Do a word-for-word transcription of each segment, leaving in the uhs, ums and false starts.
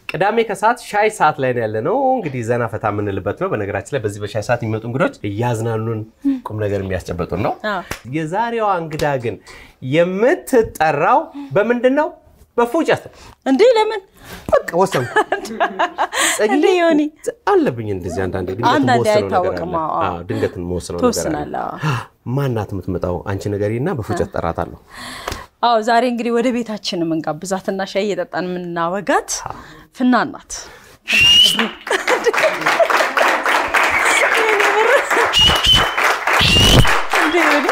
ቅዳሜ ከሰዓት ሻይ ሰዓት ላይ ያለነው እንግዲህ ዘና ፈታ ምንልበት ነው በነገራችን ላይ በዚህ በሻይ ሰዓት የሚመጡ እንግዶች ያዝናኑን ቁም ነገር የሚያስጨበጡን ነው የዛሬዋ እንግዳ ግን የምትጠራው በምንድነው በፉጨት እንዴ ለምን በቃ ወሰን እንዴ ዮኒ አለብኝ እንደዚህ አንድ አንድ ድንገት ሞስነው አዎ ድንገት ሞስነው ነገር ማናት የምትመጣው አንቺ ነገሪና በፉጨት ጠራታለሁ አዎ ዛሬ እንግዲህ ወደ ቤታችን መንጋብዛትና ሻይ እየጠጣን ምናወጋት ፍናን ናት እንዴ ዮኒ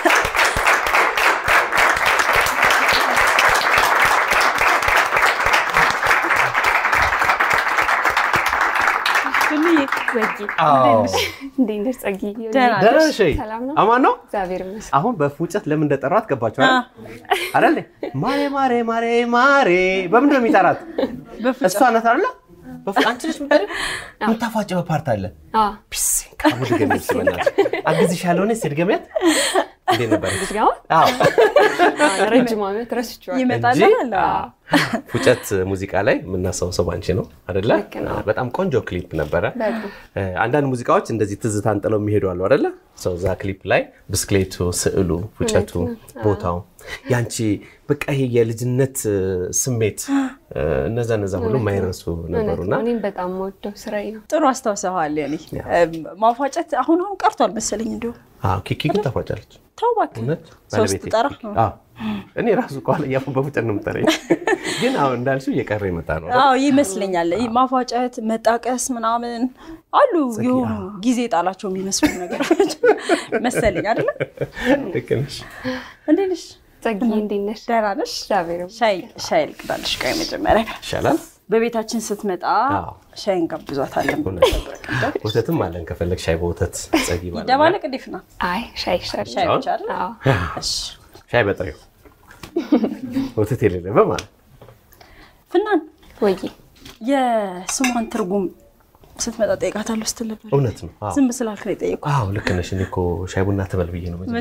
እንዴት ጸጊ ደረሽ አማን ነው እግዚአብሔር ይመስገን አሁን በፉጨት ለምን እንደጠራት ገባችሁ አይደል ማሬ ማሬ ማሬ ማሬ በምን ነው የሚጠራት እሷ ናት አይደል በፍራንች ልጅ ምታሪ ምታፋጨው ፓርት አለ አዎ ፒሲን ካቡድ ገመት ስለናት አግዝሻለሁ ነው ሲድገመት እንዴ ነበር ልጅጋው አዎ ረጅም አመት ረስቼው ይመጣል አዎ ፉጨት ሙዚቃ ላይ ምናሰው ሰው ባንቺ ነው አይደለ በጣም ቆንጆ ክሊፕ ነበር አንዳንድ ሙዚቃዎች እንደዚህ ትዝታን ጥለው የሚሄዱ አሉ አይደለ ሰው ዛ ክሊፕ ላይ ብስክሌቱ ስዕሉ ፉጨቱ ቦታው ያንቺ በቃ ይሄ የልጅነት ስሜት እነዛ እነዛ ሁሉ ማይረሱ ነበርና እኔም በጣም ወደው ስራዬ ነው ጥሩ አስተዋሰዋል ያኔ ማፋጨት አሁን አሁን ቀርቷል መሰለኝ እንደው አዎ ኪኪ ግን ተፋጫለች ተውባክ ሶስት ጠራ አዎ እኔ ራሱ ቋል ያፉ በፉጨት ነው የምጠረኝ ግን አሁን እንዳልሽው የቀረ ይመጣ ነው አዎ ይመስለኛል ማፋጨት መጣቀስ ምናምን አሉ የሆኑ ጊዜ ጣላቸው የሚመስሉ ነገር መሰለኝ አይደል ልክነሽ እንዴንሽ ጸጊ እንዴንሽ ደራነሽ ዳብሮ ሻይ ሻይ ልቅዳልሽ ቀይ መጀመሪያ ይሻላል በቤታችን ስትመጣ ሻይን ጋብዟታለን ወተትም አለን ከፈለክ ሻይ በወተት ጸጊ ማለት ደባለቅ ዲፍና አይ ሻይ ሻይ ሻይ ብቻ አይደል አዎ እሺ ሻይ በጥሬው ወተት የሌለ በማለት ፍናን ወይ የስሟን ትርጉም ስትመጣ ጠይቃታለሁ ስትል ነበር እውነት ነው ዝም ስላልክ ነው ጠይቁ አዎ ልክ ነሽ እኔ እኮ ሻይ ቡና ተበል ብዬ ነው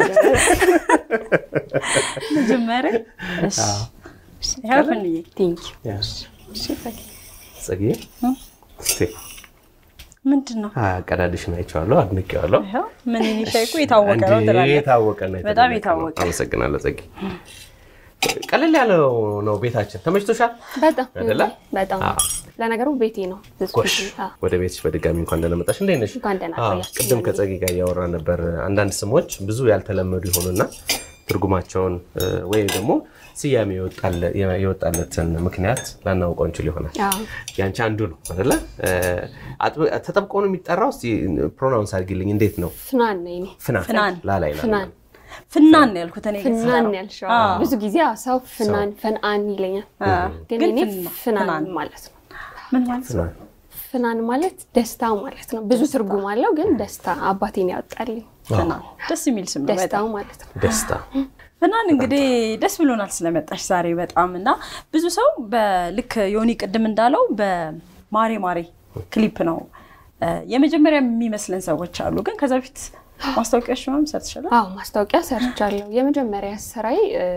መጀመሪያ እሺ ያፈንዬ ቲንክ ጸጊ እስቲ ምንድነው አቀዳድሽ ነው አይቻለሁ አድንቄዋለሁ አዎ ምን እኔ ሻይኩ የታወቀ ነው ተላለ የታወቀ ነው በጣም የታወቀ አመሰግናለሁ ጸጊ ቀለል ያለው ነው ቤታችን ተመችቶሻል በጣም በጣም ለነገሩ ቤቴ ነው ወደ ቤትሽ በድጋሚ እንኳን እንደመጣሽ እንዴ ነሽ እንኳን ደህና ቆያችሁ ቅድም ከጸጊ ጋር ያወራ ነበር አንዳንድ ስሞች ብዙ ያልተለመዱ ይሆኑና ትርጉማቸውን ወይ ደግሞ ሲያሜ ይወጣል ይወጣለትን ምክንያት ላናውቀው እንችል ይሆናል ያንቺ አንዱ ነው አይደለ ተጠብቆ ነው የሚጠራው እስቲ ፕሮናውንስ አድርጊልኝ እንዴት ነው ፍናን ነኝ ፍናን ላላይ ፍናን ፍናን ያልኩት እኔ ፍናን ያልሽው ብዙ ጊዜ ሰው ፍናን ፈናን ይለኛል ግን እኔ ፍናን ማለት ነው ምን ማለት ነው ፍናን ማለት ደስታ ማለት ነው ብዙ ትርጉም አለው ግን ደስታ አባቴን ያወጣልኝ ፍናን ደስ የሚል ስም ነው ደስታው ማለት ነው ደስታ ፍናን እንግዲህ ደስ ብሎናል ስለመጣሽ ዛሬ በጣምና ብዙ ሰው በልክ ዮኒ ቅድም እንዳለው በማሬ ማሬ ክሊፕ ነው የመጀመሪያ የሚመስለን ሰዎች አሉ ግን ከዛ በፊት ማስታወቂያሽ ምንም ሰርተሻል አዎ ማስታወቂያ ሰርቻለሁ የመጀመሪያ ስራዬ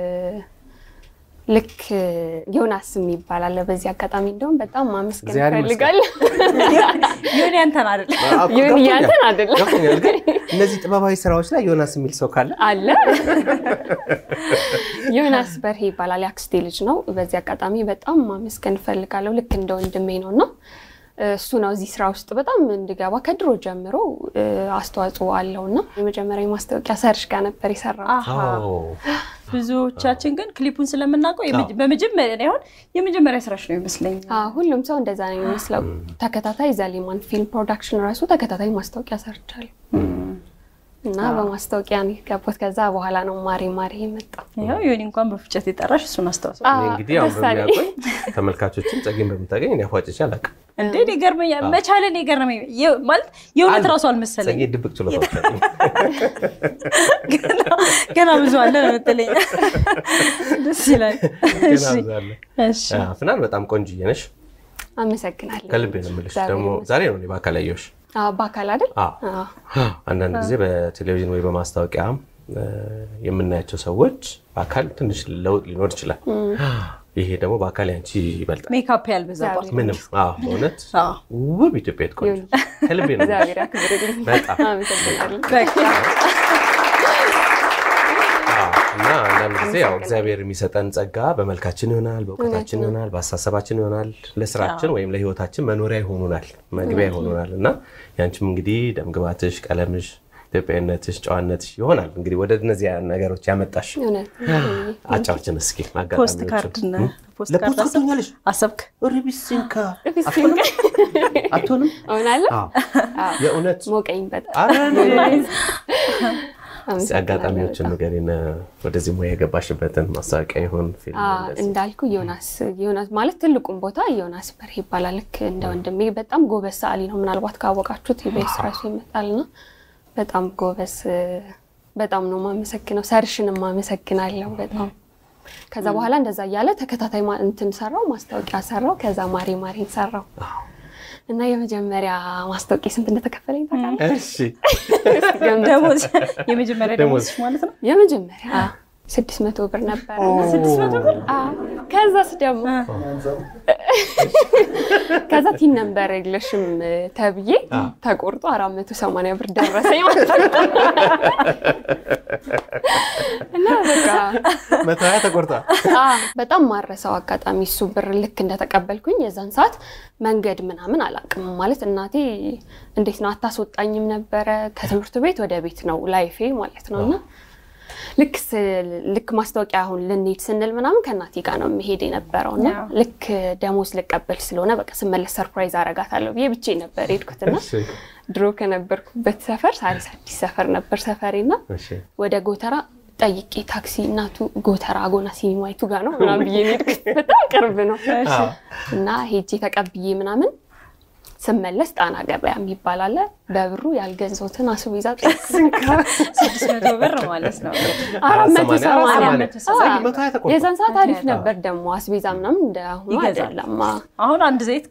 ልክ ዮናስ የሚባል በዚህ አጋጣሚ እንደውም በጣም ማመስገን ፈልጋለሁ ዮኒ አንተን አይደል ዮኒ አንተን አይደል ገፍኛል ግን እነዚህ ጥበባዊ ስራዎች ላይ ዮናስ የሚል ሰው ካለ አለ ዮናስ በርሄ ይባላል ያክስቴ ልጅ ነው በዚህ አጋጣሚ በጣም ማመስገን ፈልጋለሁ ልክ እንደ ወንድሜ ነውና እሱ ነው እዚህ ስራ ውስጥ በጣም እንድገባ ከድሮ ጀምሮ አስተዋጽኦ አለውና የመጀመሪያ ማስታወቂያ ሰርሽ ጋር ነበር ይሰራው አዎ ብዙዎቻችን ግን ክሊፑን ስለምናውቀው በመጀመሪያ ላይ አሁን የመጀመሪያ ስራሽ ነው ይመስለኝ አዎ ሁሉም ሰው እንደዛ ነው የሚመስለው ተከታታይ ዛሊማን ፊልም ፕሮዳክሽን ራሱ ተከታታይ ማስታወቂያ ሰርቻለሁ እና በማስታወቂያ ነው ገባሁት ከዛ በኋላ ነው ማሪ ማሪ የመጣው ያው ዮኒ እንኳን በፍጨት ይጠራሽ እሱን አስተዋጽኦ እንግዲህ አሁን በሚያቆይ ተመልካቾችን ጸጊን በመታገኝ እኔ አፏጭቻ አላውቅ እንዴ ይገርመኝ መቻለን ይገርመኝ ማለት የእውነት ራሱ አልመሰለኝ ጸጊ ድብቅ ችሎታው ገና ብዙ አለ ነው ተለኝ ደስ ይላል እሺ እሺ ፍናን በጣም ቆንጆዬ ነሽ አመሰግናለሁ ከልቤ ነው የምልሽ ደግሞ ዛሬ ነው እኔ ባካል አየሁሽ አዎ ባካል አይደል አዎ አንዳንድ ጊዜ በቴሌቪዥን ወይ በማስታወቂያ የምናያቸው ሰዎች ባካል ትንሽ ለውጥ ሊኖር ይችላል ይሄ ደግሞ በአካል ያንቺ ይበልጣል ሜካፕ ያልበዛባት ምንም አዎ እውነት ውብ ኢትዮጵያ ትቆይ ከልቤ ነው እግዚአብሔር ያክብርልኝ በጣም አመሰግናለሁ በቃ እና አንዳንድ ጊዜ ያው እግዚአብሔር የሚሰጠን ጸጋ በመልካችን ይሆናል በእውቀታችን ይሆናል በአሳሰባችን ይሆናል ለስራችን ወይም ለህይወታችን መኖሪያ ይሆኑናል መግቢያ ይሆኑናል እና ያንቺም እንግዲህ ደምግባትሽ ቀለምሽ ኢትዮጵያነትሽ ጨዋነትሽ ይሆናል እንግዲህ ወደ እነዚህ ነገሮች ያመጣሽ አጫውችን እስኪ ማጋጣሚዎች ፖስት ካርድ እና ፖስት ካርድ አሰብኛለሽ አሰብክ ሪቢሲንካ ሪቢሲንካ አቶንም ሆናለ አዎ የእውነት ሞቀኝ በጣም አረን አጋጣሚዎችን ንገሪና ወደዚህ ሙያ የገባሽበትን ማሳቂያ ይሆን ፊልም እንደዚህ እንዳልኩ ዮናስ ዮናስ ማለት ትልቁን ቦታ ዮናስ በርሄ ይባላል ልክ እንደ ወንድሜ በጣም ጎበዝ ሰዓሊ ነው ምናልባት ካወቃችሁት ኢቢኤስ ራሱ ይመጣልና በጣም ጎበዝ በጣም ነው ማመሰግነው ሰርሽንም ማመሰግናለሁ በጣም ከዛ በኋላ እንደዛ ያለ ተከታታይ እንትን ሰራው ማስታወቂያ ሰራው ከዛ ማሪ ማሪን ሰራው እና የመጀመሪያ ማስታወቂያ ስንት እንደተከፈለኝ ታውቃለህ እሺ ደሞዝ የመጀመሪያ ደሞዝ ማለት ነው የመጀመሪያ ስድስት መቶ ብር ነበር ስድስት መቶ ብር አዎ ከዛስ ደግሞ ከዛ ቲን ነምበር የለሽም ተብዬ ተቆርጦ አራት መቶ ሰማንያ ብር ደረሰኝ ማለት ነው እና በቃ መቶ ሃያ ተቆርጣ አዎ በጣም ማረሳው አጋጣሚ እሱ ብር ልክ እንደተቀበልኩኝ የዛን ሰዓት መንገድ ምናምን አላቅም ማለት እናቴ እንዴት ነው አታስወጣኝም ነበር ከትምህርት ቤት ወደ ቤት ነው ላይፌ ማለት ነውና ልክ ልክ ማስታወቂያ አሁን ለኔት ስንል ምናምን ከናቲ ጋር ነው መሄድ የነበረውና ልክ ደሞዝ ልቀበል ስለሆነ በቃ ስመለስ ሰርፕራይዝ አረጋታለሁ ብዬ ብቻ ነበር ሄድኩትና ድሮ ከነበርኩበት ሰፈር ሳሪስ አዲስ ሰፈር ነበር ሰፈሬና ወደ ጎተራ ጠይቄ ታክሲ እናቱ ጎተራ አጎና ሲኒማይቱ ጋር ነው ምናምን ብዬ ሄድኩት በጣም ቅርብ ነው እና ሄጄ ተቀብዬ ምናምን ስመለስ ጣና ገበያ የሚባል አለ በብሩ ያልገንዘውትን አስቤዛ ጠይቅንካ ስድስት መቶ ብር ማለት ነው አራት መቶ ሰማንያ የዛን ሰዓት አሪፍ ነበር ደግሞ አስቤዛ ምናምን እንደአሁኑ አይደለም አሁን አንድ ዘይት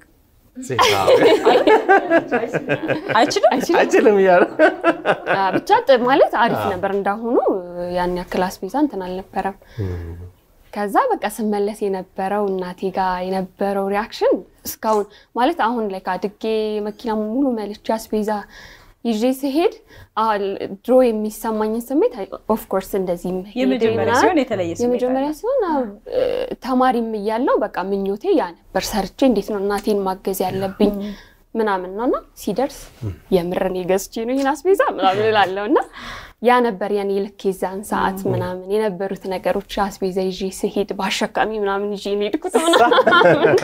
አይችልም አይችልም ይያል ብቻ ማለት አሪፍ ነበር እንዳሁኑ ያን ያክል አስቤዛ እንትን አልነበረም ከዛ በቃ ስመለስ የነበረው እናቴ ጋር የነበረው ሪአክሽን እስካሁን ማለት አሁን ላይ ካድጌ መኪና ሙሉ መልቻ አስቤዛ ይዤ ሲሄድ ድሮ የሚሰማኝ ስሜት ኦፍ ኮርስ እንደዚህ መሄድ የመጀመሪያ ሲሆን የተለየ ስሜት የመጀመሪያ ሲሆን ተማሪም ይያለው በቃ ምኞቴ ያ ነበር ሰርቼ እንዴት ነው እናቴን ማገዝ ያለብኝ ምናምን ነውና ሲደርስ የምርን ይገዝቼ ነው ይሄን አስቤዛ ምናምን እላለውና ያ ነበር ያኔ ልክ የዛን ሰዓት ምናምን የነበሩት ነገሮች አስቤዛ ይዤ ሲሄድ ባሸካሚ ምናምን ይዤ ሄድኩት ምናምን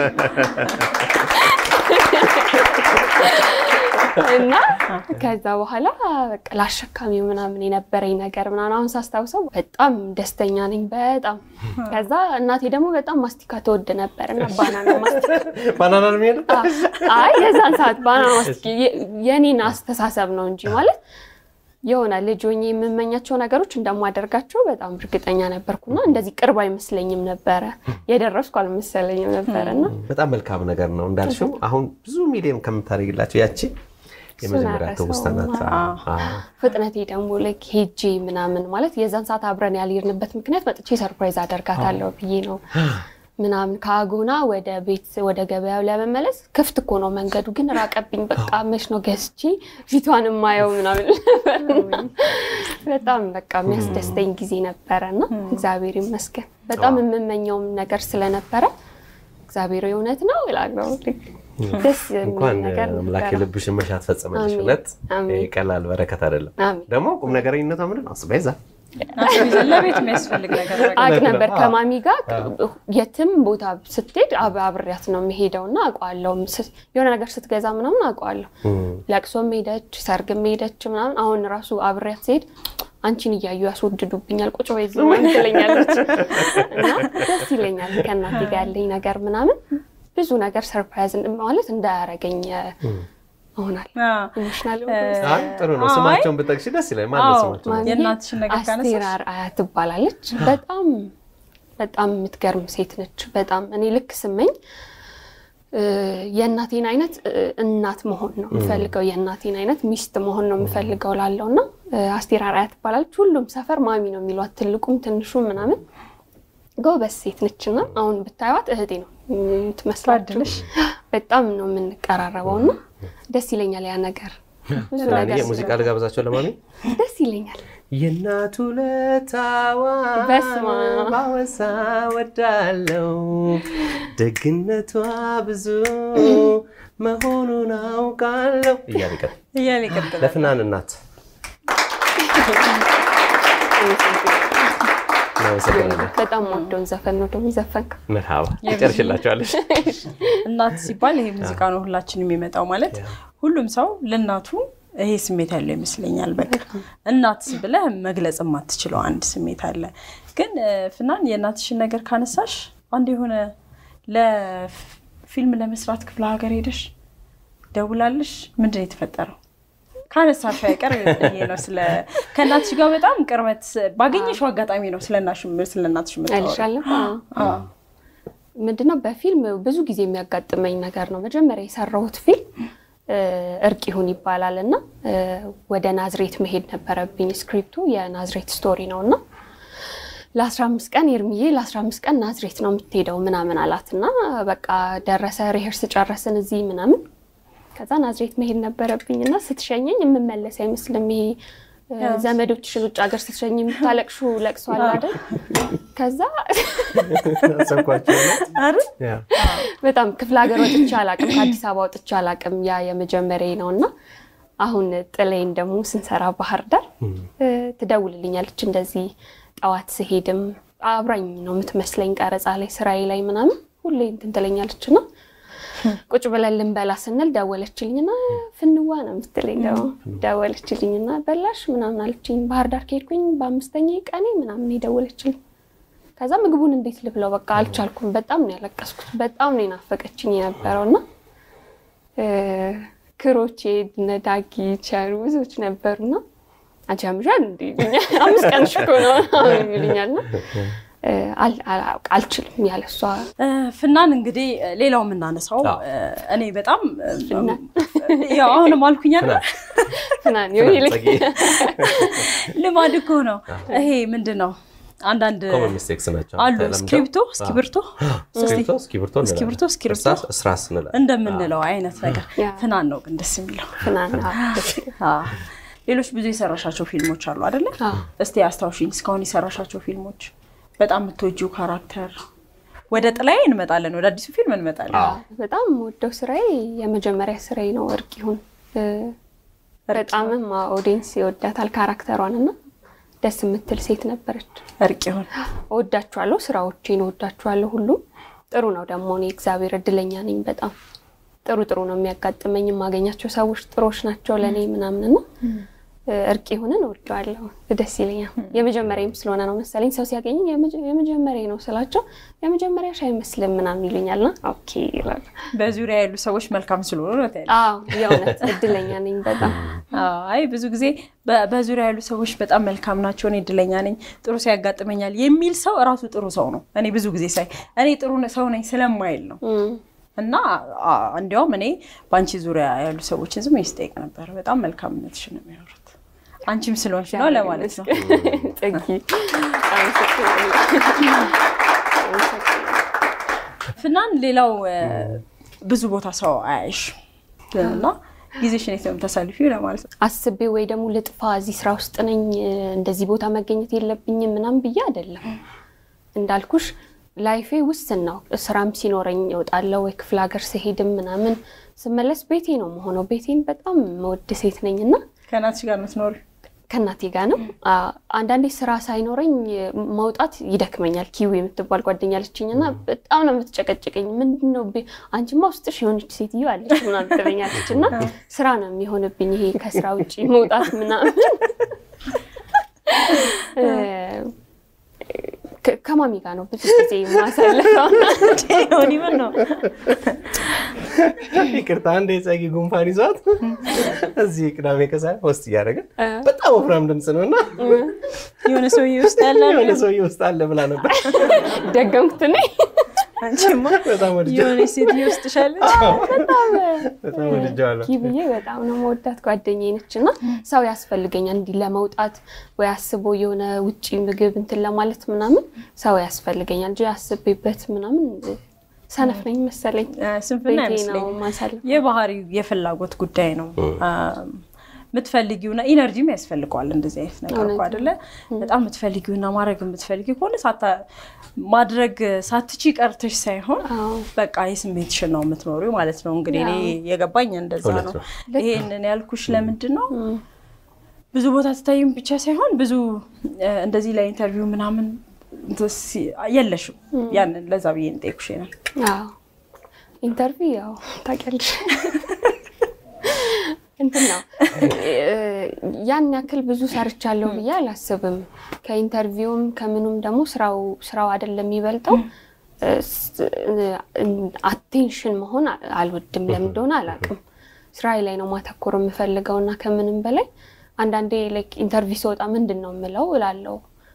እና ከዛ በኋላ በቃ ላሸካሚው ምናምን የነበረኝ ነገር ምናምን አሁን ሳስታውሰው በጣም ደስተኛ ነኝ በጣም ከዛ እናቴ ደግሞ በጣም ማስቲካ ተወደ ነበርና ባናና ማስቲካ ባናና ነው የሚሄድ አይ የዛን ሰዓት ባናና ማስቲካ የኔን አስተሳሰብ ነው እንጂ ማለት የሆነ ልጆኝ የምመኛቸው ነገሮች እንደማደርጋቸው በጣም እርግጠኛ ነበርኩና እንደዚህ ቅርብ አይመስለኝም ነበር የደረስኩ አልመሰለኝም ነበርና በጣም መልካም ነገር ነው እንዳልሽው አሁን ብዙ ሚሊዮን ከምታረግላቸው ያቺ የመጀመሪያ ተውስተናት ፍጥነቴ ደግሞ ለክ ሄጂ ምናምን ማለት የዛን ሰዓት አብረን ያልይርንበት ምክንያት መጥቼ ሰርፕራይዝ አደርጋታለሁ ብዬ ነው ምናምን ካጎና ወደ ቤት ወደ ገበያው ለመመለስ ክፍት እኮ ነው መንገዱ ግን ራቀብኝ በቃ መሽ ነው ገስጪ ፊቷን ማየው ምናምን በጣም በቃ የሚያስደስተኝ ጊዜ ነበርና እግዚአብሔር ይመስገን በጣም የምመኘው ነገር ስለነበረ እግዚአብሔር የእውነት ነው ይላልው ደስ የሚል ነገር አምላክ ልብሽ መሻት ፈጸመልሽ እለት ይቀላል በረከት አይደለም ደግሞ ቁም ነገረኝነቷ ምን ነው አስበይዛ አስቤዛ ለቤት የሚያስፈልግ ነገር አቅ ነበር ከማሚ ጋር የትም ቦታ ስትሄድ አብሬያት ነው መሄደውና አቋለው የሆነ ነገር ስትገዛ ምናምን አቋለው ለቅሶም ሄደች ሰርግም ሄደች ምናምን አሁን ራሱ አብሬያት ሲሄድ አንቺን ይያዩ ያስወድዱብኛል ቁጭ ወይ ዝም ትለኛለች እና ደስ ይለኛል ከናቴ ጋር ያለኝ ነገር ምናምን ብዙ ነገር ሰርፕራይዝ ማለት እንዳያረገኝ ሆናል ኢሞሽናል አይ ጥሩ ነው ስማቸውን በጠቅሽ ደስ ይላል ማለት ነው የእናትሽ ነገር ካነሳሽ አስቴራር አያት ትባላለች በጣም በጣም የምትገርም ሴት ነች በጣም እኔ ልክ ስመኝ የእናቴን አይነት እናት መሆን ነው የምፈልገው የእናቴን አይነት ሚስት መሆን ነው የምፈልገው ላለውና አስቴራር አያት ትባላለች ሁሉም ሰፈር ማሚ ነው የሚሏት ትልቁም ትንሹም ምናምን ጎበዝ ሴት ነችና አሁን ብታዩት እህቴ ነው ትመስላለች በጣም ነው የምንቀራረበውና ደስ ይለኛል ያ ነገር ብዙ ነገር ሙዚቃ ልጋብዛቸው ለማሚ ደስ ይለኛል የናቱ ለታዋ ባወሳ ወዳለው ደግነቷ ብዙ መሆኑን አውቃለሁ እያልከት እያልከት ለፍናን እናት በጣም ወዶን ዘፈን ነው ደም ዘፈንክ መርሃባ ይጨርሽላችኋለሽ እናት ሲባል ይሄ ሙዚቃ ነው ሁላችንም የሚመጣው ማለት ሁሉም ሰው ለናቱ ይሄ ስሜት ያለው ይመስለኛል በቃ እናት ብለህ መግለጽ የማትችለው አንድ ስሜት አለ ግን ፍናን የናትሽን ነገር ካነሳሽ አንድ የሆነ ለፊልም ለመስራት ክፍለ ሀገር ሄደሽ ደውላልሽ ምንድነው የተፈጠረው ካነሳሽ አይቀር ይሄ ነው ስለ ከናትሽ ጋር በጣም ቅርበት ባገኘሽው አጋጣሚ ነው ስለናሽ ስለናትሽ አልሻለሁ አዎ ምንድነው በፊልም ብዙ ጊዜ የሚያጋጥመኝ ነገር ነው መጀመሪያ የሰራሁት ፊልም እርቅ ይሁን ይባላልና ወደ ናዝሬት መሄድ ነበረብኝ ስክሪፕቱ የናዝሬት ስቶሪ ነውና ለ15 ቀን ይርሚዬ ለ15 ቀን ናዝሬት ነው የምትሄደው ምናምን አላትና በቃ ደረሰ ሪሄርስ ጨረስን እዚህ ምናምን ከዛ ናዝሬት መሄድ ነበረብኝና ስትሸኘኝ የምመለስ አይመስልም ይሄ ዘመዶችሽን ውጭ ሀገር ስትሸኝ የምታለቅሹ ለቅሶ አለ አይደል ከዛ አሰብኳቸው አይደል ያ በጣም ክፍለ ሀገር ወጥቼ አላቅም ከአዲስ አበባ ወጥቼ አላቅም ያ የመጀመሪያ ነውና አሁን ጥሌን ደሞ ስንሰራ ባህር ዳር ትደውልልኛለች እንደዚህ ጣዋት ሲሄድም አብራኝ ነው የምትመስለኝ ቀረጻ ላይ ስራዬ ላይ ምናምን ሁሌ እንትን ትለኛለችና ቁጭ ብለን ልንበላ ስንል ደወለችልኝና ፍንዋ ነው የምትለኝ ደው ደወለችልኝና በላሽ ምናምን አለችኝ ባህር ዳር ከሄድኩኝ በአምስተኛ ቀኔ ምናምን ይደወለችልኝ ከዛ ምግቡን እንዴት ልብለው በቃ አልቻልኩም በጣም ነው ያለቀስኩት በጣም ነው ናፈቀችኝ የነበረውና ክሮቼ ነዳጊ ቻሩ ብዙዎች ነበርና አጃምጃን እንዴ አምስት ቀን ሽኮ ነው ይልኛልና አል አልችልም ያለሷ ፍናን እንግዲህ ሌላው ምናነሳው እኔ በጣም ያው አሁን ማልኩኛ ፍናን ይልኝ ለማድኮ ነው ይሄ ምንድነው አንዳንድ ኮመን ሚስቴክስ ናቸው አሉ ስክሪፕቶ ስክሪፕቶ ስክሪፕቶ ስክሪፕቶ ስክሪፕቶ ስክሪፕቶ ስራስ ነው እንደምንለው አይነት ነገር ፍናን ነው ግን ደስ የሚለው ፍናን አ ሌሎች ብዙ የሰራሻቸው ፊልሞች አሉ አይደለ እስቲ አስታውሽኝ እስካሁን የሰራሻቸው ፊልሞች በጣም ምትወጂው ካራክተር ወደ ጥላዬ እንመጣለን ወደ አዲሱ ፊልም እንመጣለን በጣም ወደው ስራዬ የመጀመሪያ ስራዬ ነው እርቅ ይሁን በጣምም ኦዲየንስ ይወዳታል ካራክተሯንና ደስ የምትል ሴት ነበረች እርቅ ይሁን ወዳችኋለሁ ስራዎቼን ወዳችኋለሁ ሁሉ ጥሩ ነው ደግሞ እኔ እግዚአብሔር እድለኛ ነኝ በጣም ጥሩ ጥሩ ነው የሚያጋጥመኝ ማገኛቸው ሰዎች ጥሮች ናቸው ለኔ ምናምንና እርቅ ይሁንን ወዳለሁ ደስ ይለኛል የመጀመሪያም ስለሆነ ነው መሰለኝ ሰው ሲያገኝ የመጀመሪያ ነው ስላቸው የመጀመሪያ ሻይ መስለም ምናምን ይሉኛልና ኦኬ ይላል በዙሪያ ያሉ ሰዎች መልካም ስለሆነ ነው ታዲያ አዎ የእውነት እድለኛ ነኝ በጣም አይ ብዙ ጊዜ በዙሪያ ያሉ ሰዎች በጣም መልካም ናቸው እኔ እድለኛ ነኝ ጥሩ ሲያጋጥመኛል የሚል ሰው ራሱ ጥሩ ሰው ነው እኔ ብዙ ጊዜ ሳይ እኔ ጥሩ ሰው ነኝ ስለማይል ነው እና እንዲያውም እኔ ባንቺ ዙሪያ ያሉ ሰዎችን ዝም ይስጠይቅ ነበር በጣም መልካምነትሽ ነው የሚያወሩት አንቺም ስለሆንሽ ነው ለማለት ነው ጥቂ ፍናን ሌላው ብዙ ቦታ ሰው አይሽ እና ጊዜሽን የትም ተሳልፊው ለማለት አስቤ ወይ ደግሞ ልጥፋ እዚህ ስራ ውስጥ ነኝ እንደዚህ ቦታ መገኘት የለብኝም ምናምን ብዬ አይደለም እንዳልኩሽ ላይፌ ውስን ነው ስራም ሲኖረኝ እወጣለሁ ወይ ክፍለ ሀገር ሲሄድም ምናምን ስመለስ ቤቴ ነው መሆነው ቤቴን በጣም መወድ ሴት ነኝና ከናትሽ ጋር ነው ከናቴ ጋር ነው አንዳንዴ ስራ ሳይኖረኝ ማውጣት ይደክመኛል ኪው የምትባል ጓደኛለችኝና በጣም ነው የምትጨቀጨቀኝ ምንድነው አንቺማ ውስጥሽ የሆነች ሴትዮ አለች ምናምን ትበኛለችና ስራ ነው የሚሆንብኝ ይሄ ከስራ ውጪ መውጣት ምናምን ከማሚ ጋር ነው ብዙ ጊዜ ማሳለፈው ሆኒ ምን ነው ይቅርታ አንዴ ጻጊ ጉንፋን ይዟት እዚህ ቅዳሜ ከሰዓት ሆስት ያደረገ በጣም ወፍራም ድምጽ ነውና የሆነ ሰው ይውስጥ ያለ የሆነ ሰው ይውስጥ አለ ብላ ነበር ደገምኩት ነኝ አንቺማ በጣም ወድጄ የሆነ ሴት ይወስድሻለች በጣም በጣም ወድጄዋለሁ ኪብዬ በጣም ነው መወዳት ጓደኛዬ ነችና ሰው ያስፈልገኛል እንዲ ለመውጣት ወይ አስቦ የሆነ ውጪ ምግብ እንትን ለማለት ምናምን ሰው ያስፈልገኛል እንጂ አስቤበት ምናምን ሰነፍ ነኝ መሰለኝ ስንፍና አይመስለኝም የባህሪው የፍላጎት ጉዳይ ነው ምትፈልጊውና ኢነርጂም ያስፈልጋል እንደዚህ አይነት ነገር እኮ አይደለ በጣም ምትፈልጊውና ማድረግ ምትፈልጊው ሆነ ሳታ ማድረግ ሳትቺ ቀርተሽ ሳይሆን በቃ የስሜትሽ ነው ምትኖሪው ማለት ነው እንግዲህ እኔ የገባኝ እንደዛ ነው ይሄንን ያልኩሽ ለምንድን ነው ብዙ ቦታ ተታዩም ብቻ ሳይሆን ብዙ እንደዚህ ላይ ኢንተርቪው ምናምን የለሽም ያን ለዛ ብዬ እንጠይቅሽ ነው አዎ ኢንተርቪው ያው ታውቂያለሽ እንትን ነው ያን ያክል ብዙ ሰርቻለሁ ብዬ አላስብም ከኢንተርቪውም ከምኑም ደግሞ ስራው ስራው አይደለም ይበልጣው አቴንሽን መሆን አልወድም ለምን እንደሆነ አላውቅም ስራዬ ላይ ነው ማተኮር የምፈልገውና ከምንም በላይ አንዳንዴ ላይክ ኢንተርቪው ሲወጣ ምንድነው የምለው እላለሁ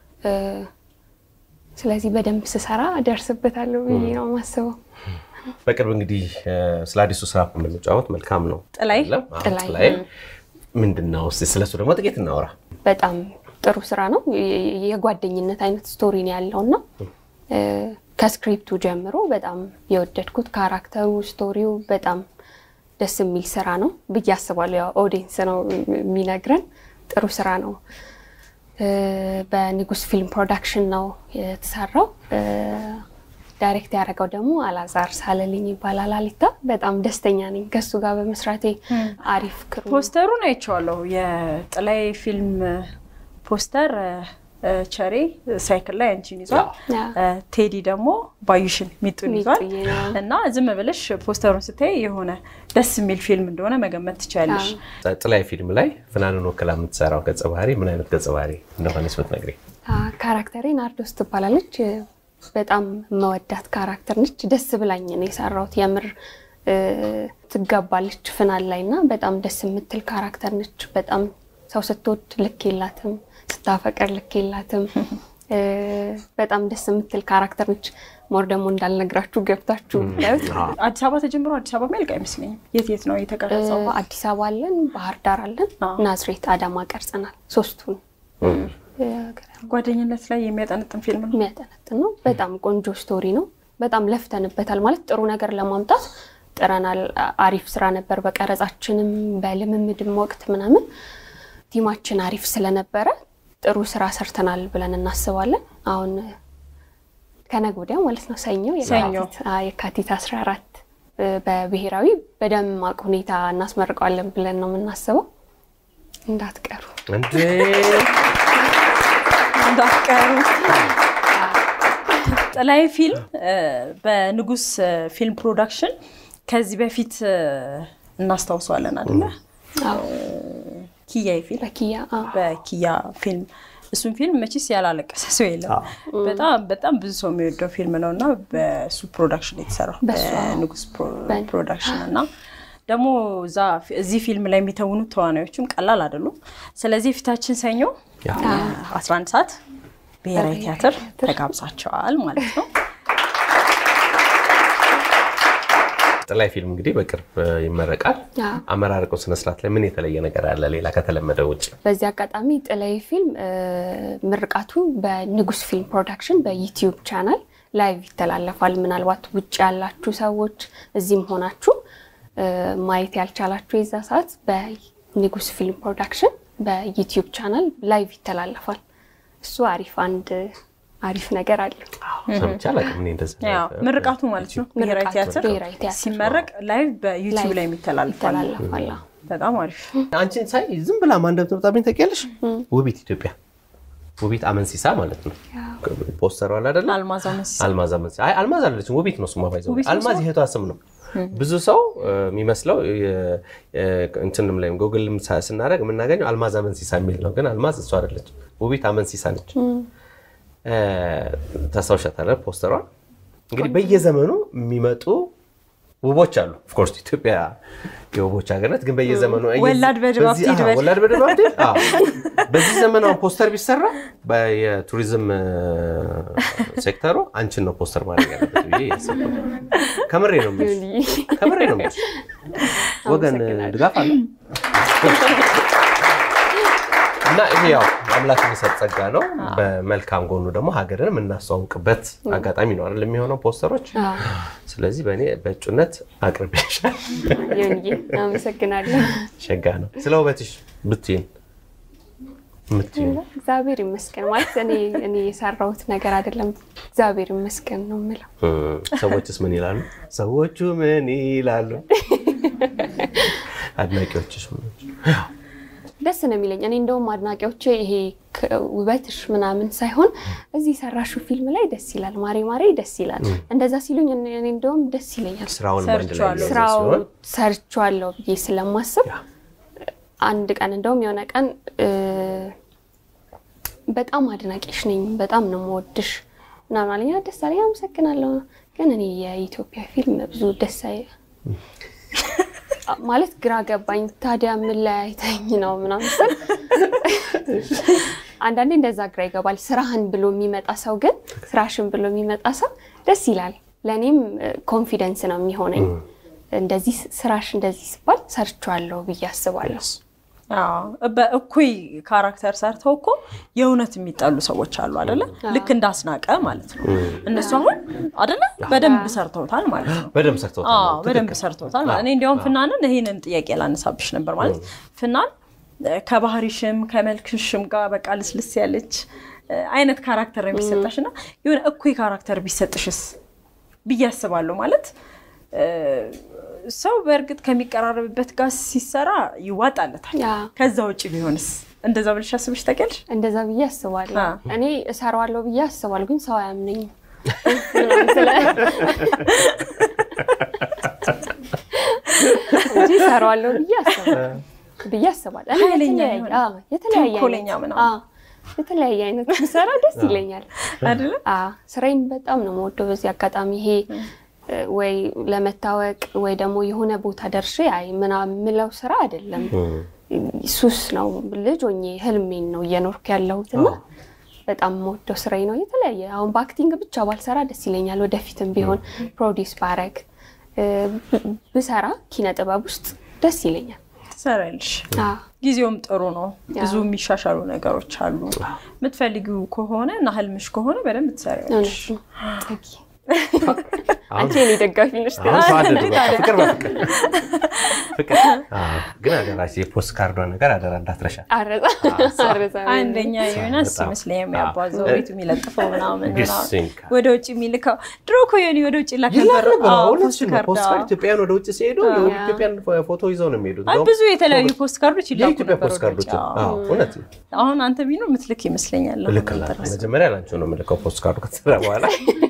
ስለዚህ በደንብ ስሰራ ደርስበታለሁ ብዬ ነው ማስበው በቅርብ እንግዲህ ስለ አዲሱ ስራ የምንጫወት መልካም ነው ጥላይ ጥላይ ምንድነው ስለሱ ደግሞ ጥቂት እናወራ በጣም ጥሩ ስራ ነው የጓደኝነት አይነት ስቶሪ ነው ያለውና ከስክሪፕቱ ጀምሮ በጣም የወደድኩት ካራክተሩ ስቶሪው በጣም ደስ የሚል ስራ ነው ብዬ አስባለሁ ያው ኦዲየንስ ነው የሚነግረን ጥሩ ስራ ነው በንጉስ ፊልም ፕሮዳክሽን ነው የተሰራው ዳይሬክት ያደረገው ደግሞ አላዛር ሳለልኝ ይባላል አሊታ በጣም ደስተኛ ነኝ ከሱ ጋር በመስራቴ አሪፍ ክሩ ፖስተሩን አይቼዋለሁ የጥላይ ፊልም ፖስተር ቸሬ ሳይክል ላይ አንቺን ይዟል ቴዲ ደግሞ ባዩሽን ሚጡን ይዟል እና ዝም ብለሽ ፖስተሩን ስታይ የሆነ ደስ የሚል ፊልም እንደሆነ መገመት ትችያለሽ ጥላይ ፊልም ላይ ፍናንን ወክላ የምትሰራው ገጸ ባህሪ ምን አይነት ገጸ ባህሪ እንደሆነ ስብትነግሪ ካራክተሬ ናርዶስ ትባላለች በጣም መወዳት ካራክተር ነች ደስ ብላኝ ነው የሰራሁት የምር ትጋባለች ፍናን ላይና በጣም ደስ የምትል ካራክተር ነች በጣም ሰው ስትወድ ልክ የላትም ስታፈቅር ልክ የላትም በጣም ደስ የምትል ካራክተር ነች ሞር ደግሞ እንዳልነግራችሁ ገብታችሁ አዲስ አበባ ተጀምሮ አዲስ አበባ መልክ አይመስልኝም የት የት ነው የተቀረጸው አዲስ አበባ አለን ባህር ዳር አለን ናዝሬት አዳማ ቀርጸናል ሶስቱን ጓደኝነት ላይ የሚያጠነጥን ፊልም ነው የሚያጠነጥን ነው በጣም ቆንጆ ስቶሪ ነው በጣም ለፍተንበታል ማለት ጥሩ ነገር ለማምጣት ጥረናል አሪፍ ስራ ነበር በቀረጻችንም በልምምድም ወቅት ምናምን ቲማችን አሪፍ ስለነበረ ጥሩ ስራ ሰርተናል ብለን እናስባለን አሁን ከነገ ወዲያ ማለት ነው ሰኞ የካቲት አስራ አራት በብሔራዊ በደማቅ ሁኔታ እናስመርቀዋለን ብለን ነው የምናስበው እንዳትቀሩ እንዴ እንዳትቀሩ ጥላይ ፊልም በንጉስ ፊልም ፕሮዳክሽን ከዚህ በፊት እናስተዋውሳለን አይደል አዎ ኪያዬ ፊልም በኪያ በኪያ ፊልም እሱን ፊልም መቼስ ያላለቀሰ ሰው የለም በጣም በጣም ብዙ ሰው የሚወደው ፊልም ነውና በሱ ፕሮዳክሽን የተሰራው በንጉስ ፕሮዳክሽን እና ደግሞ ዛ እዚህ ፊልም ላይ የሚተውኑ ተዋናዮችም ቀላል አይደሉም ስለዚህ ፊታችን ሰኞ አስራ አንድ ሰዓት ብሔራዊ ቲያትር ተጋብዛቸዋል ማለት ነው ጥላይ ፊልም እንግዲህ በቅርብ ይመረቃል አመራረቀው ስነ ስርዓት ላይ ምን የተለየ ነገር አለ ሌላ ከተለመደው ውጪ በዚህ አጋጣሚ ጥላይ ፊልም ምርቃቱ በንጉስ ፊልም ፕሮዳክሽን በዩቲዩብ ቻናል ላይቭ ይተላለፋል ምናልባት ውጪ ያላችሁ ሰዎች እዚህም ሆናችሁ ማየት ያልቻላችሁ የዛ ሰዓት በንጉስ ፊልም ፕሮዳክሽን በዩቲዩብ ቻናል ላይቭ ይተላለፋል እሱ አሪፍ አንድ አሪፍ ነገር አለ ሰምቻለሁ ምን እንደዚህ ያው ምርቃቱ ማለት ነው ብሔራዊ ቲያትር ሲመረቅ ላይቭ በዩቲዩብ ላይ የሚተላለፋል በጣም አሪፍ አንቺን ሳይ ዝም ብላ ማን እንደምትመጣብኝ ታውቂያለሽ ውቢት ኢትዮጵያ ውቢት አመንሲሳ ማለት ነው ፖስተሩ አለ አይደል አልማዝ አመንሲሳ አልማዝ አመንሲሳ አይ አልማዝ አይደለችም ውቢት ነው ስሟ ባይዘው አልማዝ ይሄቷ ስም ነው ብዙ ሰው የሚመስለው እንትንም ላይ ጉግልም ስናደርግ የምናገኘው አልማዝ አመንሲሳ የሚል ነው ግን አልማዝ እሷ አይደለች ውቢት አመንሲሳ ነች ተሳውሻታለ ፖስተሯ እንግዲህ በየዘመኑ የሚመጡ ውቦች አሉ ኦፍ ኮርስ ኢትዮጵያ የውቦች ሀገር ናት ግን በየዘመኑ ወላድ በድባብ ትይድበል ወላድ በድባብ ትይድ አዎ በዚህ ዘመኑ ፖስተር ቢሰራ በየቱሪዝም ሴክተሩ አንቺን ነው ፖስተር ማድረግ ያለበት ብዬ ያስባለሁ ከመሬ ነው የሚል ከመሬ ነው የሚል ወገን ድጋፍ አለ እና ይሄ ያው አምላክ የሚሰጠጋ ነው በመልካም ጎኑ ደግሞ ሀገርን እናስተዋውቅበት አጋጣሚ ነው አይደል የሚሆነው ፖስተሮች ስለዚህ በእኔ በእጩነት አቅርቤሻል ይሁንዬ አመሰግናለሁ ሸጋ ነው ስለ ውበትሽ ብትይን ምትይን እግዚአብሔር ይመስገን ማለት እኔ እኔ የሰራሁት ነገር አይደለም እግዚአብሔር ይመስገን ነው የምለው ሰዎችስ ምን ይላሉ ሰዎቹ ምን ይላሉ አድናቂዎችሽ ምን ደስ ነው የሚለኝ እኔ እንደውም አድናቂዎቼ ይሄ ውበትሽ ምናምን ሳይሆን እዚህ ሰራሹ ፊልም ላይ ደስ ይላል ማሬ ማሬ ደስ ይላል እንደዛ ሲሉኝ እኔ እንደውም ደስ ይለኛል ስራውን ባንድ ላይ ስራው ሰርቻለሁ ብዬ ስለማስብ አንድ ቀን እንደውም የሆነ ቀን በጣም አድናቂሽ ነኝ በጣም ነው የምወድሽ ምናምን አለኝ ደስ አለኝ አመሰግናለሁ ግን እኔ የኢትዮጵያ ፊልም ብዙ ደስ አይ ማለት ግራ ገባኝ ታዲያ ምን ላይ አይተኝ ነው ምናምን አንዳንዴ እንደዛ ግራ ይገባል ስራህን ብሎ የሚመጣ ሰው ግን ስራሽን ብሎ የሚመጣ ሰው ደስ ይላል ለኔም ኮንፊደንስ ነው የሚሆነኝ እንደዚህ ስራሽ እንደዚህ ሲባል ሰርቻለሁ ብዬ አስባለሁ አዎ በእኩይ ካራክተር ሰርተው እኮ የእውነት የሚጣሉ ሰዎች አሉ አይደለ ልክ እንዳስናቀ ማለት ነው እነሱ አሁን አይደለ በደንብ ሰርተውታል ማለት ነው በደንብ ሰርተውታል አዎ በደንብ ሰርተውታል እኔ እንዲያውም ፍናንን ይሄንን ጥያቄ ላነሳብሽ ነበር ማለት ፍናን ከባህሪሽም ከመልክሽም ጋር በቃ ልስልስ ያለች አይነት ካራክተር የሚሰጣሽና የሆነ እኩይ ካራክተር ቢሰጥሽስ ብያስባለሁ ማለት ሰው በርግጥ ከሚቀራረብበት ጋር ሲሰራ ይዋጣለታል ከዛ ውጪ ቢሆንስ እንደዛ ብለሽ አስበሽ ታውቂያለሽ እንደዛ ብዬ አስባለሁ እኔ እሰራዋለሁ ብዬ አስባለሁ ግን ሰው አያምነኝም እንጂ እሰራዋለሁ ብዬ አስባለሁ ብዬ አስባለሁ የተለያየ አዎ የተለያየ አዎ የተለያየ አይነት ሰራ ደስ ይለኛል አይደል አዎ ስራዬን በጣም ነው የምወደው በዚህ አጋጣሚ ይሄ ወይ ለመታወቅ ወይ ደግሞ የሆነ ቦታ ደርሼ አይ ምናምን ምለው ስራ አይደለም ሱስ ነው ልጅ ሆኜ ህልሜን ነው እየኖርኩ ያለሁትና በጣም ሞደው ስራዬ ነው የተለያየ አሁን ባክቲንግ ብቻ ባልሰራ ደስ ይለኛል ወደፊትም ቢሆን ፕሮዲዩስ ባረግ ብሰራ ኪነ ጥበብ ውስጥ ደስ ይለኛል ሰራልሽ ጊዜውም ጥሩ ነው ብዙ የሚሻሻሉ ነገሮች አሉ የምትፈልጊው ከሆነ እና ህልምሽ ከሆነ በደንብ ትሰሪያለሽ ታንኪ አንቺ እኔ ደጋፊ ነሽ ፍቅር በፍቅር ፍቅር ግን አገራሽ የፖስት ካርዷ ነገር አደራ እንዳትረሻ አረዛ አረዛ አንደኛ ዮናስ ይመስለኛል የሚያባዘው ቤቱ የሚለጥፈው ምናምን ወደ ውጭ የሚልከው ድሮ እኮ የኔ ወደ ውጭ ላከበር ፖስት ካርድ ኢትዮጵያን ወደ ውጭ ሲሄዱ የኢትዮጵያን ፎቶ ይዘው ነው የሚሄዱት ብዙ የተለያዩ ፖስት ካርዶች ይላሉ የኢትዮጵያ ፖስት ካርዶች አዎ እውነት አሁን አንተ ቢኖ ምትልክ ይመስለኛል መጀመሪያ ላንቺ ነው የምልከው ፖስት ካርዱ ከተሰራ በኋላ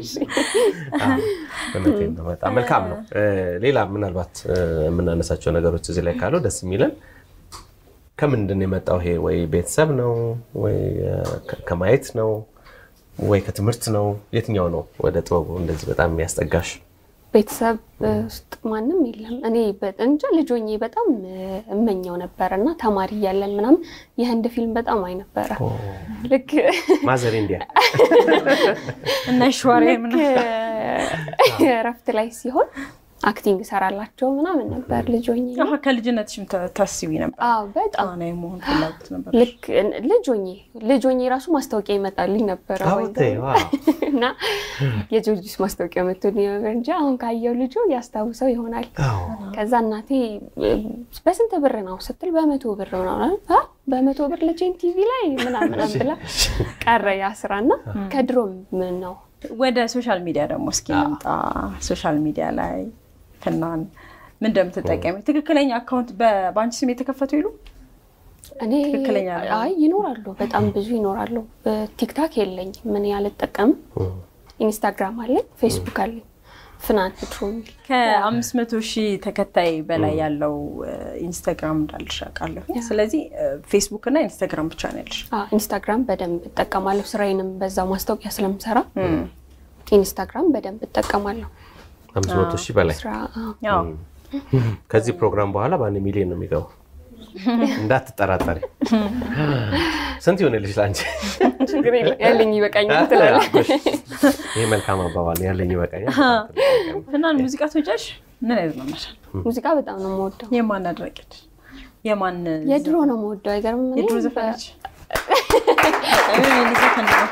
በመቴን ነው በጣም መልካም ነው ሌላ ምናልባት የምናነሳቸው ነገሮች እዚህ ላይ ካለው ደስ የሚለን ከምንድን ነው የመጣው ይሄ ወይ ቤተሰብ ነው ወይ ከማየት ነው ወይ ከትምህርት ነው የትኛው ነው ወደ ጥበቡ እንደዚህ በጣም የሚያስጠጋሽ ቤተሰብ ውስጥ ማንንም የለም እኔ በእንጃ ልጆኜ በጣም እመኛው ነበርና ተማሪ ያለን ምናምን የህንድ ፊልም በጣም አይ ነበር ልክ ማዘር ኢንዲያ እና ሸዋሬ ምን ረፍት ላይ ሲሆን አክቲንግ ሰራላቸው ምናምን ነበር ልጆኜ አሃ ከልጅነትሽም ታስቢ ነበር አዎ በጣም አና የመሆን ፍላጎት ነበር ልክ ልጆኜ ልጆኜ ራሱ ማስታወቂያ ይመጣልኝ ነበር እና የጆርጂስ ማስታወቂያ መጥቶኝ ነበር እንጂ አሁን ካየው ልጆ ያስታውሰው ይሆናል ከዛ እናቴ በስንት ብር ነው ስትል በመቶ ብር ነው አ በመቶ ብር ለጄን ቲቪ ላይ ምናምን ብላ ቀረ ያስራና ከድሮም ምን ነው ወደ ሶሻል ሚዲያ ደግሞ እስኪ እንጣ ሶሻል ሚዲያ ላይ ፍናን ምን እንደምትጠቀሚ ትክክለኛ አካውንት በባንክ ስም የተከፈቱ ይሉ እኔ አይ ይኖራሉ በጣም ብዙ ይኖራሉ በቲክታክ የለኝ ምን ያልተጠቀም ኢንስታግራም አለ ፌስቡክ አለ ፍናን ፍትሩም ከአምስት መቶ ሺህ ተከታይ በላይ ያለው ኢንስታግራም እንዳልሽ አቃለሁ ስለዚህ ፌስቡክ እና ኢንስታግራም ብቻ ነው ያለሽ አዎ ኢንስታግራም በደንብ ተጠቀማለሁ ስራዬንም በዛው ማስታወቂያ ስለምሰራ ኢንስታግራም በደንብ ተጠቀማለሁ አምስት መቶ ሺህ በላይ ያው ከዚህ ፕሮግራም በኋላ በአንድ ሚሊዮን ነው የሚገባው እንዳትጠራጠሪ ስንት ይሆነልሽ ላንቺ ችግር የለም ያለኝ ይበቃኛል ትላለች ይሄ መልካም አባባል ያለኝ ይበቃኛል ፍናን ሙዚቃ ትወጃለሽ ምን አይነት ነው ማለት ሙዚቃ በጣም ነው የምወደው የማን አድራቂት የማን የድሮ ነው የምወደው አይገርም የድሮ ዘፈኖች እኔ ዘፈን ነው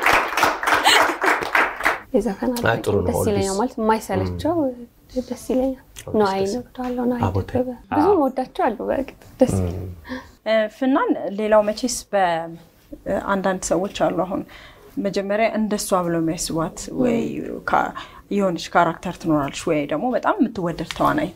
የዘፈን አድራቂ ደስ ይለኛል ማለት የማይሰለቸው ደስ ይለኛል ነው አይነብታለሁ ነው አይደበ ብዙ ወዳቸው አሉ በእርግጥ ደስ ፍናን ሌላው መቼስ በአንዳንድ ሰዎች አሉ አሁን መጀመሪያ እንደሷ ብለው የሚያስቧት ወይ የሆነች ካራክተር ትኖራለች ወይ ደግሞ በጣም የምትወደድ ተዋናይት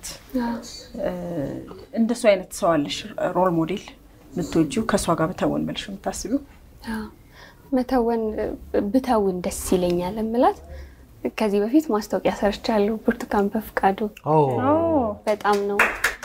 እንደሷ አይነት ሰው አለሽ ሮል ሞዴል የምትወጂው ከሷ ጋር በተወን ብለሽ የምታስቢው መተወን ብተውን ደስ ይለኛል እምላት ከዚህ በፊት ማስታወቂያ ሰርቻለሁ ብርቱካን በፍቃዱ ኦ በጣም ነው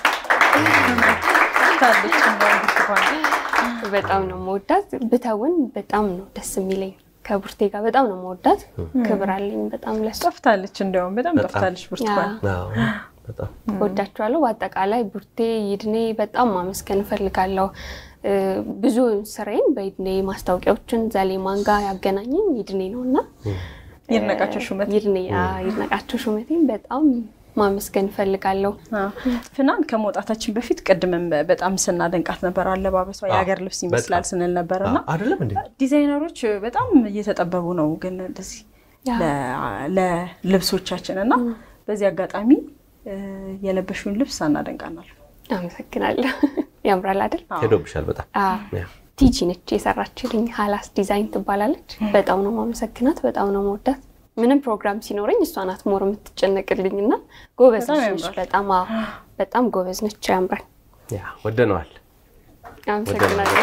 ታዲያ እንደው በጣም ነው የምወዳት ብተውን በጣም ነው ደስ የሚለኝ ከቡርቴ ጋር በጣም ነው የምወዳት ክብር አለኝ በጣም ለስጠፍታለች እንደው በጣም ጠፍታለች ብርቱካን አዎ በጣም ወዳቸዋለሁ በአጠቃላይ ቡርቴ ይድኔ በጣም ማመስገን ፈልጋለሁ ብዙ ስራዬን በይድኔ ማስታወቂያዎችን ዛሌማን ጋር ያገናኘኝ ይድኔ ነውና ይርነቃቸው ሹመት ይድኔ ይርነቃቸው ሹመቴን በጣም ማመስገን ፈልጋለሁ ፍናን ከመውጣታችን በፊት ቀድመም በጣም ስናደንቃት ነበር አለባበሷ የሀገር ልብስ ይመስላል ስንል ነበርና አይደለም እንዴ ዲዛይነሮች በጣም እየተጠበቡ ነው ግን እንደዚህ ለልብሶቻችንና በዚህ አጋጣሚ የለበሽውን ልብስ አናደንቃናል አመሰግናለሁ ያምራል አይደል ሄዶብሻል በጣም ቲጂ ነች የሰራችልኝ ሃላስ ዲዛይን ትባላለች በጣም ነው ማመሰግናት በጣም ነው መወዳት ምንም ፕሮግራም ሲኖርኝ እሷ ናት ሞር የምትጨነቅልኝና ጎበዝ ነች በጣም በጣም ጎበዝ ነች ያምራል ያ ወደነዋል አመሰግናለሁ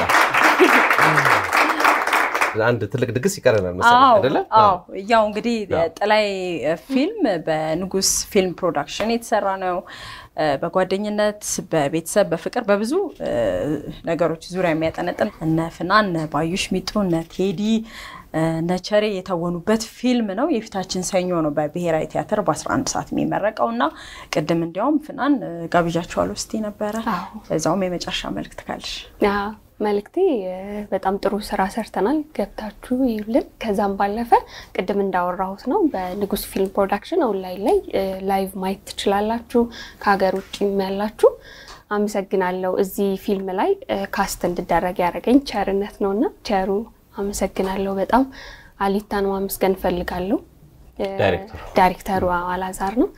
አንድ ትልቅ ድግስ ይቀርናል መሰለኝ አይደለ አዎ ያው እንግዲህ ጥላይ ፊልም በንጉስ ፊልም ፕሮዳክሽን የተሰራ ነው በጓደኝነት በቤተሰብ በፍቅር በብዙ ነገሮች ዙሪያ የሚያጠነጥን እነ ፍናን ባዩሽ ሚጡ እነ ቴዲ ነቸሬ የተወኑበት ፊልም ነው የፊታችን ሰኞ ነው በብሔራዊ ቲያትር በ11 ሰዓት የሚመረቀውና ቀደም እንዲያውም ፍናን ጋብዣቸዋለሁ እስቲ ነበር እዛውም የመጨረሻ መልክት ካልሽ አዎ መልክቴ በጣም ጥሩ ስራ ሰርተናል ገብታችሁ ይሉልን ከዛም ባለፈ ቀደም እንዳወራሁት ነው በንጉስ ፊልም ፕሮዳክሽን ኦንላይን ላይ ላይቭ ማየት ትችላላችሁ ከሀገር ውጪም ያላችሁ አመሰግናለሁ እዚህ ፊልም ላይ ካስት እንድደረግ ያደረገኝ ቸርነት ነውና ቸሩ አመሰግናለሁ በጣም አሊታን ማመስገን ፈልጋለሁ ዳይሬክተር ዳይሬክተሩ አላዛር ነው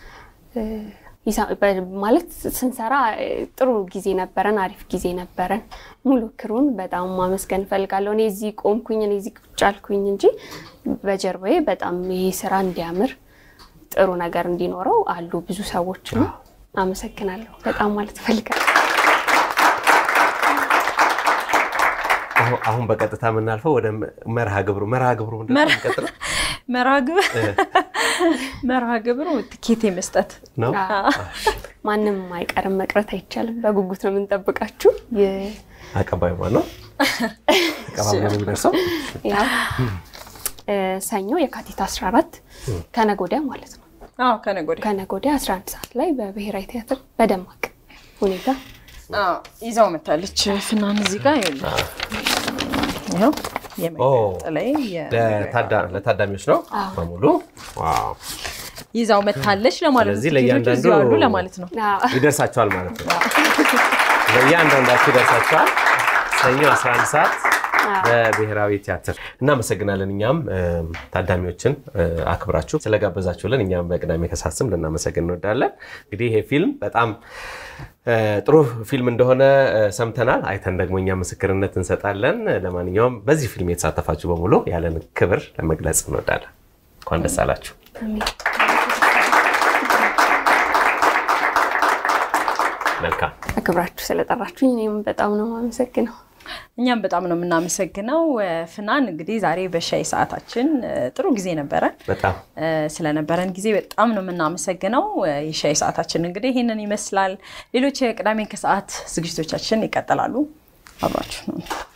ማለት ስንሰራ ጥሩ ጊዜ ነበረን አሪፍ ጊዜ ነበረን ሙሉ ክሩን በጣም ማመስገን ፈልጋለሁ እኔ እዚህ ቆምኩኝ እኔ እዚህ ቁጫልኩኝ እንጂ በጀርባዬ በጣም ይሄ ስራ እንዲያምር ጥሩ ነገር እንዲኖረው አሉ ብዙ ሰዎች ነው አመሰግናለሁ በጣም ማለት ፈልጋለሁ አሁን በቀጥታ ምናልፈው ወደ መርሃ ግብሩ መርሃ ግብሩ ምንድነው እንቀጥል መርሃ ግብሩ መርሃ ግብሩ ትኬት መስጠት ነው ማንንም አይቀርም መቅረት አይቻልም በጉጉት ነው የምንጠብቃችሁ አቀባዩ ማን ነው አቀባዩ ነው የሚደርሰው ያው ሰኞ የካቲት አስራ አራት ከነጎዲያ ማለት ነው አዎ ከነጎዲያ ከነጎዲያ አስራ አንድ ሰዓት ላይ በብሔራዊ ቲያትር በደማቅ ሁኔታ አዎ ይዛው መታለች ፍናን እዚህ ጋር ይኸውልህ ነው የመቀጠለይ ለታዳ ለታዳሚዎች ነው በሙሉ ዋው ይዛው መታለች ለማለት ነው ስለዚህ ለያንዳንዱ ያሉ ለማለት ነው ይደርሳቸዋል ማለት ነው ለያንዳንዳችሁ ይደርሳቸዋል ሰኞ አስራ አንድ ሰዓት በብሔራዊ ቲያትር እናመሰግናለን እኛም ታዳሚዎችን አክብራችሁ ስለጋበዛችሁልን እኛም በቅዳሜ ከሳስም ለናመሰግን እንወዳለን እንግዲህ ይሄ ፊልም በጣም ጥሩ ፊልም እንደሆነ ሰምተናል አይተን ደግሞ እኛ ምስክርነት እንሰጣለን ለማንኛውም በዚህ ፊልም የተሳተፋችሁ በሙሉ ያለን ክብር ለመግለጽ እንወዳለን እንኳን ደስ አላችሁ አሜን መልካም አክብራችሁ ስለጠራችሁኝ እኔም በጣም ነው ማመሰግነው እኛም በጣም ነው የምናመሰግነው ፍናን እንግዲህ ዛሬ በሻይ ሰዓታችን ጥሩ ጊዜ ነበረ በጣም ስለነበረን ጊዜ በጣም ነው የምናመሰግነው የሻይ ሰዓታችን እንግዲህ ይሄንን ይመስላል ሌሎች የቅዳሜ ከሰዓት ዝግጅቶቻችን ይቀጥላሉ አብራችሁ